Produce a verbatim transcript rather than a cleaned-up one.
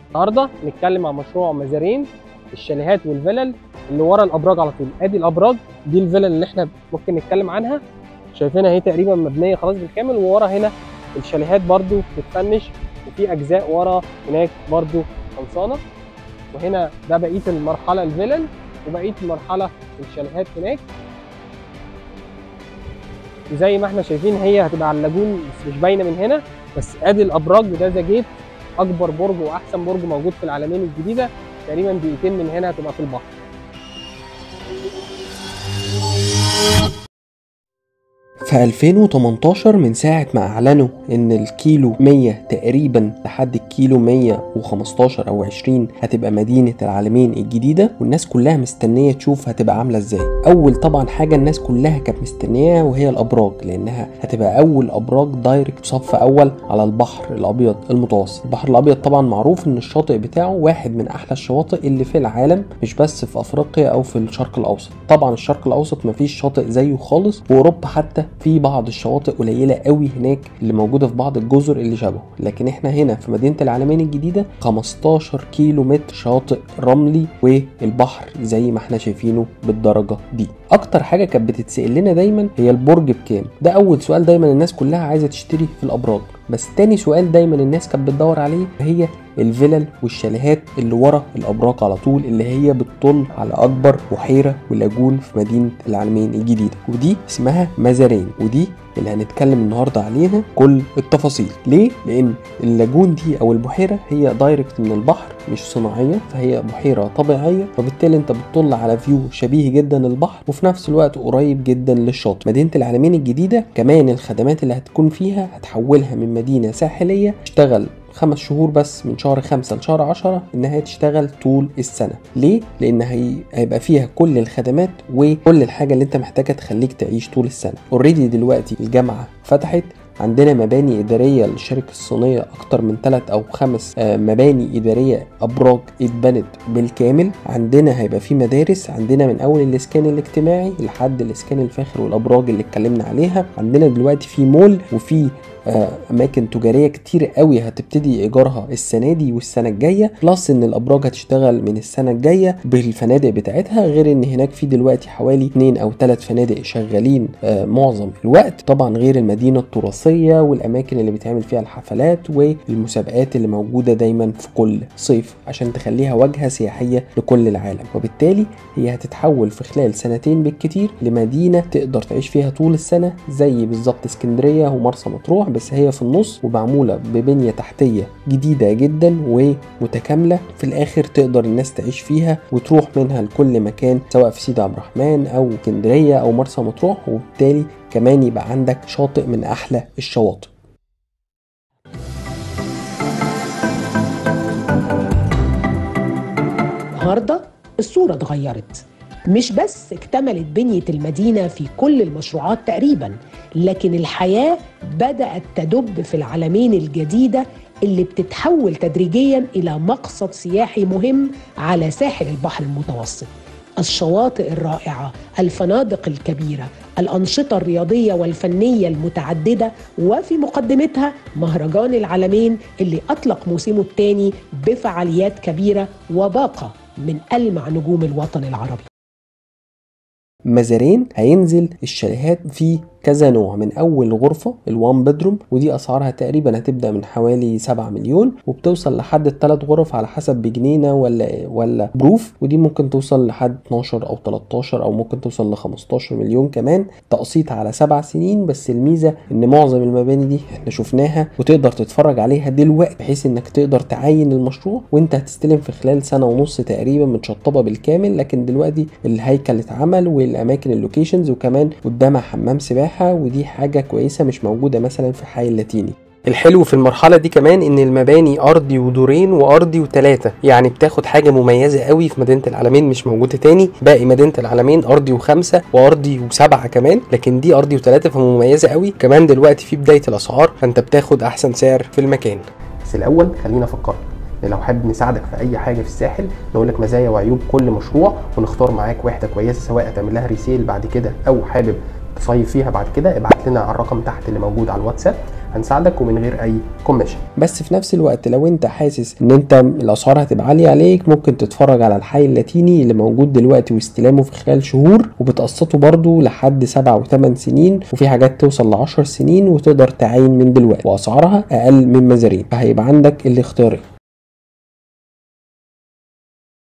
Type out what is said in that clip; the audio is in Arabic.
النهارده نتكلم عن مشروع مزارين الشاليهات والفلل اللي ورا الابراج على طول. ادي الابراج دي الفلل اللي احنا ممكن نتكلم عنها، شايفينها اهي تقريبا مبنيه خلاص بالكامل، وورا هنا الشاليهات برده بتتفنش وفي اجزاء ورا هناك برده خلصانه. وهنا ده بقيه المرحله الفلل وبقيه المرحله الشاليهات هناك. وزي ما احنا شايفين هي هتبقى على اللاجون بس مش باينه من هنا، بس ادي الابراج وده ذا جيت، اكبر برج واحسن برج موجود في العلمين الجديده، تقريبا دقيقتين من هنا هتبقى في البحر. في ألفين وتمنتاشر من ساعة ما أعلنوا إن الكيلو مية تقريبا لحد الكيلو مية وخمستاشر أو عشرين هتبقى مدينة العلمين الجديدة، والناس كلها مستنية تشوف هتبقى عاملة إزاي. أول طبعا حاجة الناس كلها كانت مستنياها وهي الأبراج، لأنها هتبقى أول أبراج دايركت صف أول على البحر الأبيض المتوسط. البحر الأبيض طبعا معروف إن الشاطئ بتاعه واحد من أحلى الشواطئ اللي في العالم، مش بس في أفريقيا أو في الشرق الأوسط. طبعا الشرق الأوسط مفيش شاطئ زيه خالص، وأوروبا حتى في بعض الشواطئ قليله قوي هناك اللي موجوده في بعض الجزر اللي شبهه، لكن احنا هنا في مدينه العلمين الجديده خمستاشر كيلو متر شاطئ رملي والبحر زي ما احنا شايفينه بالدرجه دي. اكتر حاجه كانت بتتسال لنا دايما هي البرج بكام. ده اول سؤال دايما الناس كلها عايزه تشتري في الابراج، بس تاني سؤال دايما الناس كانت بتدور عليه هي الفلل والشاليهات اللي ورا الابراج على طول، اللي هي بتطل على اكبر بحيره ولاجون في مدينه العلمين الجديده، ودي اسمها مزارين، ودي اللي هنتكلم النهارده عليها كل التفاصيل. ليه؟ لان اللاجون دي او البحيره هي دايركت من البحر مش صناعيه، فهي بحيره طبيعيه، وبالتالي انت بتطل على فيو شبيه جدا للبحر وفي نفس الوقت قريب جدا للشاطئ. مدينه العلمين الجديده كمان الخدمات اللي هتكون فيها هتحولها من مدينه ساحليه تشتغل خمس شهور بس من شهر خمسة لشهر عشرة انها تشتغل طول السنة. ليه؟ لان هيبقى فيها كل الخدمات وكل الحاجة اللي انت محتاجة تخليك تعيش طول السنة. اوريدي دلوقتي الجامعة فتحت، عندنا مباني إدارية للشركة الصينية أكتر من ثلاث أو خمس مباني إدارية أبراج اتبنت بالكامل. عندنا هيبقى في مدارس، عندنا من أول الإسكان الاجتماعي لحد الإسكان الفاخر والأبراج اللي اتكلمنا عليها. عندنا دلوقتي في مول وفي اماكن تجاريه كتير قوي هتبتدي ايجارها السنه دي والسنه الجايه، بلس ان الابراج هتشتغل من السنه الجايه بالفنادق بتاعتها، غير ان هناك في دلوقتي حوالي اتنين او تلات فنادق شغالين معظم الوقت. طبعا غير المدينه التراثيه والاماكن اللي بتعمل فيها الحفلات والمسابقات اللي موجوده دايما في كل صيف عشان تخليها واجهه سياحيه لكل العالم. وبالتالي هي هتتحول في خلال سنتين بالكتير لمدينه تقدر تعيش فيها طول السنه، زي بالظبط اسكندريه ومرسى مطروح، بس هي في النص ومعموله ببنيه تحتيه جديده جدا ومتكامله. في الاخر تقدر الناس تعيش فيها وتروح منها لكل مكان، سواء في سيدي عبد الرحمن او اسكندريه او مرسى مطروح، وبالتالي كمان يبقى عندك شاطئ من احلى الشواطئ. النهارده الصوره اتغيرت، مش بس اكتملت بنية المدينة في كل المشروعات تقريبا، لكن الحياة بدأت تدب في العلمين الجديدة اللي بتتحول تدريجيا إلى مقصد سياحي مهم على ساحل البحر المتوسط. الشواطئ الرائعة، الفنادق الكبيرة، الأنشطة الرياضية والفنية المتعددة، وفي مقدمتها مهرجان العلمين اللي أطلق موسمه الثاني بفعاليات كبيرة وباقة من ألمع نجوم الوطن العربي. مزارين هينزل الشاليهات في كذا نوع، من اول غرفه الوان بدروم، ودي اسعارها تقريبا هتبدا من حوالي سبعة مليون وبتوصل لحد الثلاث غرف على حسب بجنينه ولا ولا بروف، ودي ممكن توصل لحد اتناشر او تلتاشر او ممكن توصل ل خمستاشر مليون كمان، تقسيط على سبع سنين. بس الميزه ان معظم المباني دي احنا شفناها وتقدر تتفرج عليها دلوقتي، بحيث انك تقدر تعين المشروع وانت هتستلم في خلال سنه ونص تقريبا متشطبه بالكامل. لكن دلوقتي الهيكل اتعمل والاماكن اللوكيشنز، وكمان قدامها حمام سباحه، ودي حاجة كويسة مش موجودة مثلا في حي اللاتيني. الحلو في المرحلة دي كمان ان المباني ارضي ودورين وارضي وثلاثة، يعني بتاخد حاجة مميزة قوي في مدينة العلمين مش موجودة تاني. باقي مدينة العلمين ارضي وخمسة وارضي وسبعة كمان، لكن دي ارضي وثلاثة فمميزة قوي. كمان دلوقتي في بداية الاسعار فانت بتاخد احسن سعر في المكان. بس الاول خلينا افكرك لو حابب نساعدك في اي حاجه في الساحل، نقول لك مزايا وعيوب كل مشروع ونختار معاك واحده كويسه، سواء تعمل لها ريسيل بعد كده او حابب تصيف فيها بعد كده. ابعت لنا على الرقم تحت اللي موجود على الواتساب، هنساعدك ومن غير اي كوميشن. بس في نفس الوقت لو انت حاسس ان انت الاسعار هتبقى عاليه عليك، ممكن تتفرج على الحي اللاتيني اللي موجود دلوقتي واستلامه في خلال شهور، وبتقسطه برضو لحد سبع وثمان سنين، وفي حاجات توصل لعشر سنين وتقدر تعين من دلوقتي، واسعارها اقل من مزارين، فهيبقى عندك الاختيارين.